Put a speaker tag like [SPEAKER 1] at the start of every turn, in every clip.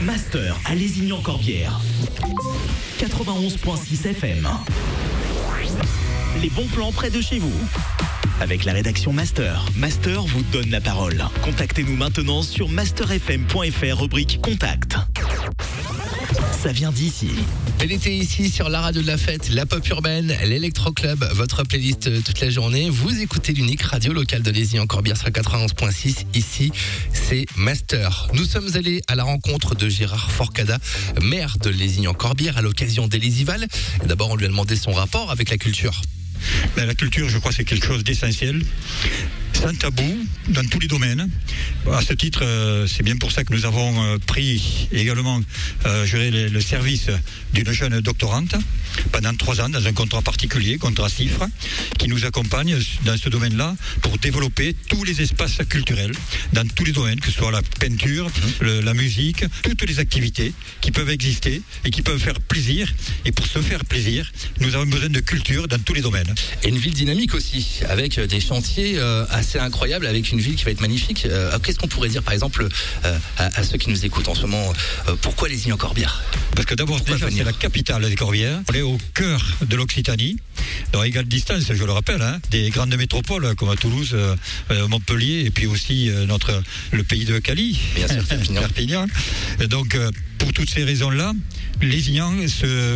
[SPEAKER 1] Master à Lézignan-Corbière. 91.6 FM. Les bons plans près de chez vous. Avec la rédaction Master. Master vous donne la parole. Contactez-nous maintenant sur masterfm.fr, rubrique Contact. Ça vient d'ici.
[SPEAKER 2] Elle était ici sur la radio de la fête, la pop urbaine, l'Electro Club, votre playlist toute la journée. Vous écoutez l'unique radio locale de Lézignan-Corbière sur 91.6. Ici, c'est Master. Nous sommes allés à la rencontre de Gérard Forcada, maire de Lézignan-Corbière, à l'occasion des Lézivales. D'abord, on lui a demandé son rapport avec la culture.
[SPEAKER 3] La culture, je crois, c'est quelque chose d'essentiel, sans tabou, dans tous les domaines. À ce titre, c'est bien pour ça que nous avons pris également le service d'une jeune doctorante pendant 3 ans dans un contrat particulier, contrat CIFRE, qui nous accompagne dans ce domaine-là pour développer tous les espaces culturels dans tous les domaines, que ce soit la peinture, la musique, toutes les activités qui peuvent exister et qui peuvent faire plaisir. Et pour se faire plaisir, nous avons besoin de culture dans tous les domaines.
[SPEAKER 2] Et une ville dynamique aussi, avec des chantiers assez incroyables, avec une ville qui va être magnifique. Qu'est-ce qu'on pourrait dire, par exemple, à ceux qui nous écoutent en ce moment, pourquoi Lézignan-Corbière ?
[SPEAKER 3] Parce que d'abord, déjà, c'est la capitale des Corbières. On est au cœur de l'Occitanie, dans égale distance, je le rappelle, des grandes métropoles comme à Toulouse, Montpellier, et puis aussi le pays de Cali,
[SPEAKER 2] bien sûr,
[SPEAKER 3] Perpignan. Donc, pour toutes ces raisons-là, Lézignan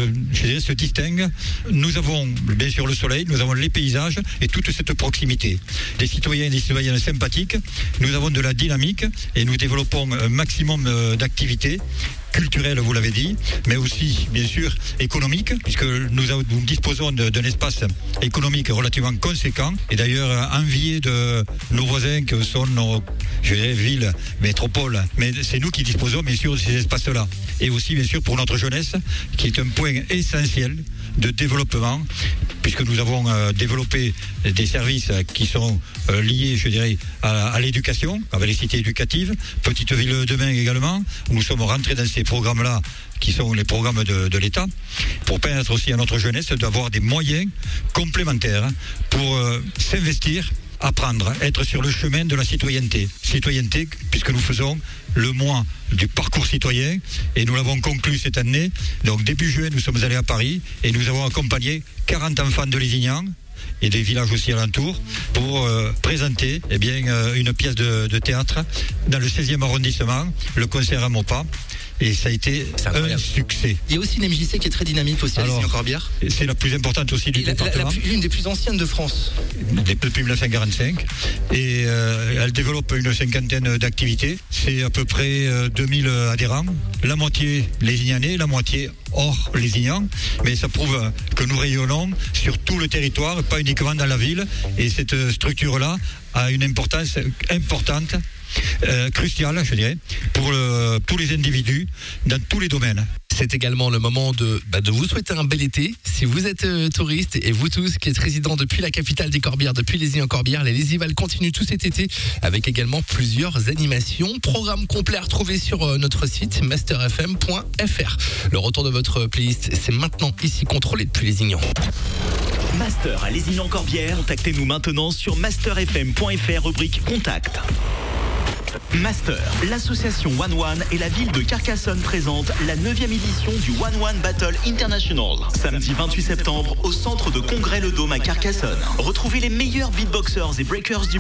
[SPEAKER 3] se distingue. Nous avons bien sûr le soleil, nous avons les paysages et toute cette proximité. Des citoyens et des citoyennes sympathiques, nous avons de la dynamique et nous développons un maximum d'activités culturelle, vous l'avez dit, mais aussi, bien sûr, économique, puisque nous disposons d'un espace économique relativement conséquent, et d'ailleurs envié de nos voisins que sont nos villes, métropoles, mais c'est nous qui disposons, bien sûr, de ces espaces-là. Et aussi, bien sûr, pour notre jeunesse, qui est un point essentiel de développement, puisque nous avons développé des services qui sont liés, je dirais, à l'éducation, avec les cités éducatives, Petite Ville de demain également, où nous sommes rentrés dans ces programmes-là, qui sont les programmes de l'État, pour permettre aussi à notre jeunesse d'avoir des moyens complémentaires pour s'investir, apprendre, être sur le chemin de la citoyenneté. Citoyenneté, puisque nous faisons le mois du parcours citoyen, et nous l'avons conclu cette année. Donc début juin, nous sommes allés à Paris, et nous avons accompagné 40 enfants de Lézignan, et des villages aussi alentours, pour présenter une pièce de théâtre dans le 16e arrondissement, le concert à Maupas. Et ça a été un succès.
[SPEAKER 2] Il y a aussi une MJC qui est très dynamique aussi à Lézignan-Corbière.
[SPEAKER 3] C'est la plus importante aussi du département.
[SPEAKER 2] L'une des plus anciennes de France.
[SPEAKER 3] Depuis 1945. Et elle développe une 50aine d'activités. C'est à peu près 2000 adhérents. La moitié lézignanais, la moitié hors Lézignan. Mais ça prouve que nous rayonnons sur tout le territoire, pas uniquement dans la ville. Et cette structure-là a une importance importante, cruciale, je dirais, pour tous les individus dans tous les domaines.
[SPEAKER 2] C'est également le moment de vous souhaiter un bel été. Si vous êtes touriste, et vous tous qui êtes résidents depuis la capitale des Corbières, depuis Lézignan-Corbière, les Lézivales continuent tout cet été avec également plusieurs animations. Programme complet à retrouver sur notre site masterfm.fr. Le retour de votre playlist, c'est maintenant ici contrôlé depuis Lézignan.
[SPEAKER 1] Master à Lézignan-Corbière. Contactez-nous maintenant sur masterfm.fr, rubrique Contact. Master, l'association One One et la ville de Carcassonne présentent la 9e édition du One One Battle International. Samedi 28 septembre au centre de congrès Le Dôme à Carcassonne. Retrouvez les meilleurs beatboxers et breakers du